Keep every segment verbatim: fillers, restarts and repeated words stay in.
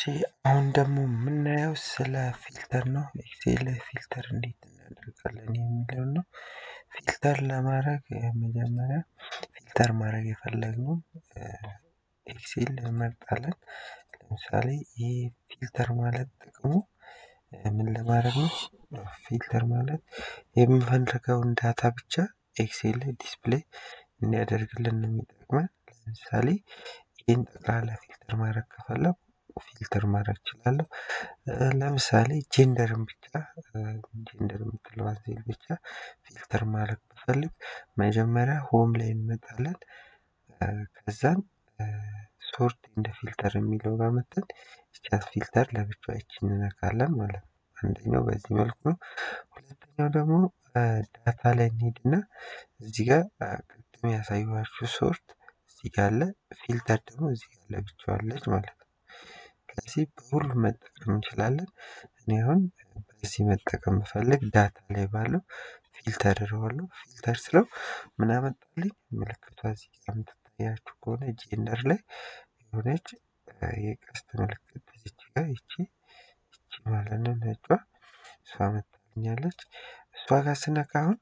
አሁን ደግሞ የምናየው ስለ ፊልተር ነው። ኤክሴል ፊልተር እንዴት እናደርጋለን የሚለው ነው። ፊልተር ለማድረግ መጀመሪያ ፊልተር ማድረግ የፈለግነው ኤክሴል እንመርጣለን። ለምሳሌ ይሄ ፊልተር ማለት ጥቅሙ ምን ለማድረግ ነው? ፊልተር ማለት የምንፈልገውን ዳታ ብቻ ኤክሴል ዲስፕሌይ እንዲያደርግልን ነው የሚጠቅመን። ለምሳሌ ይሄን ጠቅላላ ፊልተር ማድረግ ከፈለኩ ፊልተር ማድረግ እችላለሁ። ለምሳሌ ጀንደርን ብቻ ጀንደር የምትለዋን ሴል ብቻ ፊልተር ማድረግ ብፈልግ መጀመሪያ ሆም ላይ እንመጣለን። ከዛን ሶርት እንደ ፊልተር የሚለው ጋር መጥተን ይቻት ፊልተር ለብቻው ይቺን እንነካለን ማለት ነው። አንደኛው በዚህ መልኩ ነው። ሁለተኛው ደግሞ ዳታ ላይ እንሄድና እዚህ ጋር ቅድም ያሳየኋችሁ ሶርት እዚህ ጋር አለ፣ ፊልተር ደግሞ እዚህ ጋር ለብቻው አለች ማለት ነው። ስለዚህ በሁሉም መጠቀም እንችላለን። እኔ አሁን በዚህ መጠቀም ብፈልግ ዳታ ላይ ባለው ፊልተር እለዋለሁ። ፊልተር ስለው ምን አመጣልኝ? ምልክቷ እዚህ ጋር የምትታያችሁ ከሆነ ጀንደር ላይ የሆነች የቀስት ምልክት እዚች ጋር ይቺ ይቺ ማለት ነው ነጯ እሷ መጣልኛለች። እሷ ጋር ስነካ አሁን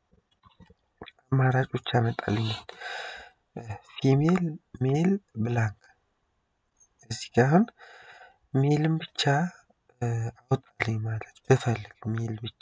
አማራጮች ያመጣልኛል። ፊሜል፣ ሜል፣ ብላንክ። እዚህ ጋር አሁን ሜልን ብቻ አውጣልኝ ማለት ብፈልግ ሜል ብቻ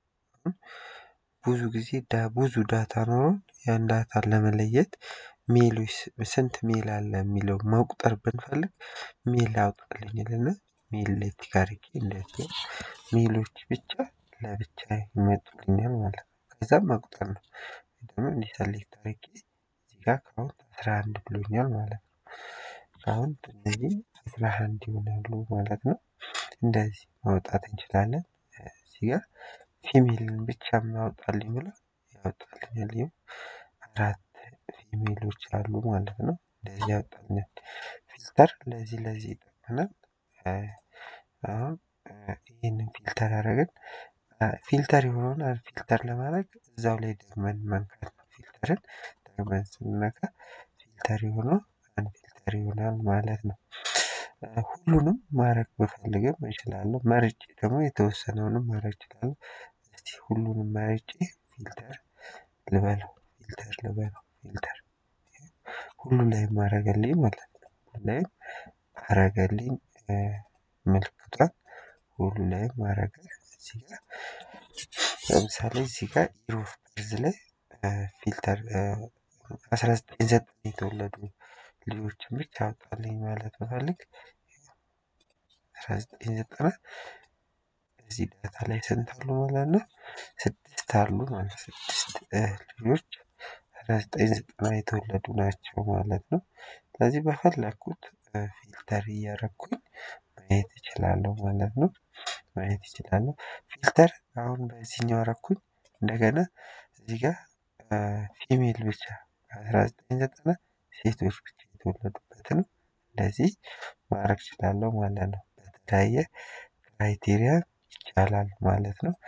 ብዙ ጊዜ ብዙ ዳታ ኖሮን ያን ዳታ ለመለየት ሜሎች ስንት ሜል አለ የሚለው መቁጠር ብንፈልግ ሜል አውጣልኝ ልና ሜል ላይ ትካርኪ እንደዚህ ሜሎች ብቻ ለብቻ ይመጡልኛል ማለት ነው። ከዛ መቁጠር ነው ደግሞ እንዲህ ሰሌክት አድርጌ እዚህ ጋር ካውንት አስራ አንድ ብሎኛል ማለት ነው። ካውንት እነዚህ አስራ አንድ ይሆናሉ ማለት ነው። እንደዚህ ማውጣት እንችላለን። እዚህ ጋር ፊሜልን ብቻ ማውጣልኝ ብሎ ያወጣልኛል። ይሄው አራት ፊሜሎች አሉ ማለት ነው። እንደዚህ ያወጣልኛል። ፊልተር ለዚህ ለዚህ ይጠቅመናል። አሁን ይሄንን ፊልተር አደረግን። ፊልተር የሆነውን ፊልተር ለማድረግ እዛው ላይ ደግመን መንካት ነው። ፊልተርን ደግመን ስንነካ ፊልተር የሆነው አንፊልተር ይሆናል ማለት ነው። ሁሉንም ማድረግ ብፈልግም እችላለሁ። መርጬ ደግሞ የተወሰነውንም ማድረግ እችላለሁ። እስቲ ሁሉንም መርጬ ፊልተር ልበለው ፊልተር ልበለው ፊልተር ሁሉ ላይ ማድረግልኝ ማለት ነው። ሁሉ ላይ አረገልኝ ምልክቷን ሁሉ ላይ ማድረግ እዚህ ጋር ለምሳሌ እዚህ ጋር ኢሮፍ በርዝ ላይ ፊልተር አስራ ዘጠኝ ዘጠኝ የተወለዱ ልጆችን ብቻ አውጣልኝ ማለት ብፈልግ አስራ ዘጠኝ ዘጠና እዚህ ዳታ ላይ ስንት አሉ ማለት ነው? ስድስት አሉ ማለት ስድስት ልጆች አስራ ዘጠኝ ዘጠና የተወለዱ ናቸው ማለት ነው። ስለዚህ በፈለኩት ፊልተር እያረኩኝ ማየት እችላለሁ ማለት ነው። ማየት እችላለሁ። ፊልተር አሁን በዚህኛው አረኩኝ። እንደገና እዚህ ጋር ፊሜል ብቻ አስራ ዘጠኝ ዘጠና ሴቶች ብቻ የተወለዱበት ነው። እንደዚህ ማድረግ እችላለሁ ማለት ነው። በተለያየ ክራይቴሪያ ይቻላል ማለት ነው።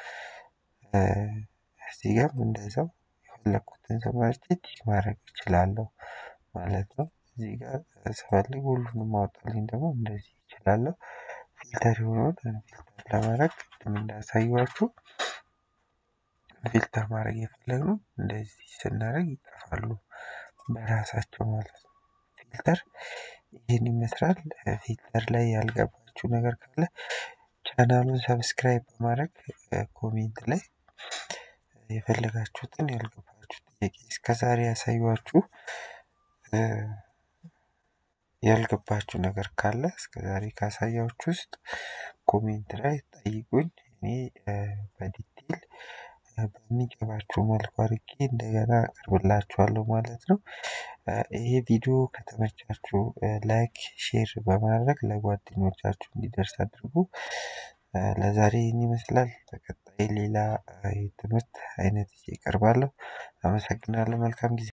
እዚህ ጋር እንደዛው የፈለኩትን ሰው መርጬ ቲክ ማድረግ እችላለሁ ማለት ነው። እዚህ ጋር ስፈልግ ሁሉንም አውጣልኝ ደግሞ እንደዚህ እችላለሁ። ፊልተር የሆነውን ፊልተር ለማድረግ ቅድም እንዳሳየኋችሁ ፊልተር ማድረግ የፈለግነው እንደዚህ ስናደርግ ይጠፋሉ በራሳቸው ማለት ነው። ፊልተር ይሄን ይመስላል። ፊልተር ላይ ያልገባችሁ ነገር ካለ ቻናሉን ሰብስክራይብ በማድረግ ኮሜንት ላይ የፈለጋችሁትን ያልገባችሁ ጥያቄ እስከዛሬ ያሳየኋችሁ ያልገባችሁ ነገር ካለ እስከዛሬ ካሳያችሁ ውስጥ ኮሜንት ላይ ጠይቁኝ። እኔ በዲቴል በሚገባችሁ መልኩ አድርጌ እንደገና አቀርብላችኋለሁ ማለት ነው። ይሄ ቪዲዮ ከተመቻችሁ ላይክ፣ ሼር በማድረግ ለጓደኞቻችሁ እንዲደርስ አድርጉ። ለዛሬ ይህን ይመስላል። በቀጣይ ሌላ የትምህርት አይነት ይዤ እቀርባለሁ። አመሰግናለሁ። መልካም ጊዜ